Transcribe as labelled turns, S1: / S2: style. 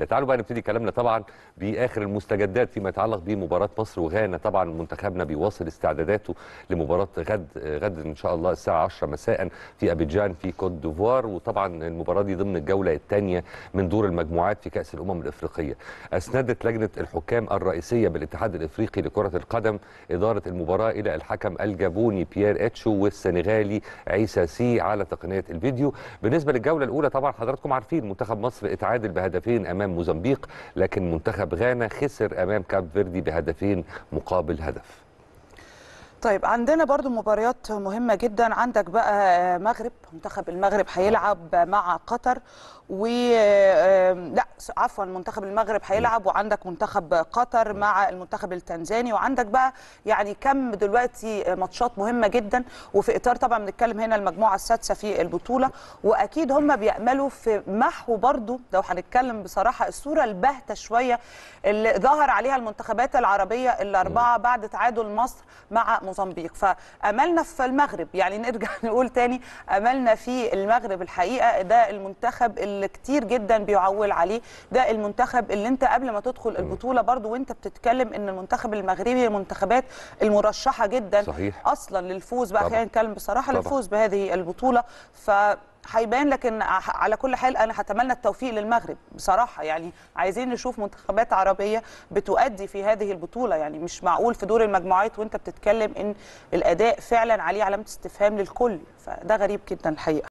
S1: تعالوا بقى نبتدي كلامنا طبعا باخر المستجدات فيما يتعلق بمباراه مصر وغانا. طبعا منتخبنا بيواصل استعداداته لمباراه غد ان شاء الله الساعه 10 مساء في ابيجان في كوت ديفوار. وطبعا المباراه دي ضمن الجوله الثانيه من دور المجموعات في كاس الامم الافريقيه. اسندت لجنه الحكام الرئيسيه بالاتحاد الافريقي لكره القدم اداره المباراه الى الحكم الجابوني بيير اتشو والسنغالي عيسى سي على تقنيه الفيديو. بالنسبه للجوله الاولى طبعا حضراتكم عارفين منتخب مصر اتعادل بهدفين امام موزمبيق، لكن منتخب غانا خسر امام كاب فيردي بهدفين مقابل هدف.
S2: طيب عندنا برضو مباريات مهمة جدا. عندك بقى منتخب المغرب هيلعب مع قطر لا عفوا منتخب المغرب هيلعب، وعندك منتخب قطر مع المنتخب التنزاني، وعندك بقى يعني كم دلوقتي ماتشات مهمة جدا. وفي اطار طبعا بنتكلم هنا المجموعة السادسة في البطولة، واكيد هم بيأملوا في محو برضو لو هنتكلم بصراحة الصورة الباهتة شوية اللي ظهر عليها المنتخبات العربية الأربعة بعد تعادل مصر مع موزمبيق. فأملنا في المغرب، يعني نرجع نقول تاني أملنا في المغرب. الحقيقة ده المنتخب اللي كتير جدا بيعول عليه، ده المنتخب اللي انت قبل ما تدخل البطولة برضو وانت بتتكلم ان المنتخب المغربي المنتخبات المرشحة جدا
S1: صحيح.
S2: اصلا للفوز بقى، خلينا نتكلم بصراحة
S1: طبعا.
S2: للفوز بهذه البطولة. هيبان، لكن على كل حال انا هتمنى التوفيق للمغرب بصراحه. يعني عايزين نشوف منتخبات عربيه بتؤدي في هذه البطوله، يعني مش معقول في دور المجموعات وانت بتتكلم ان الاداء فعلا عليه علامه استفهام للكل، فده غريب جدا الحقيقه.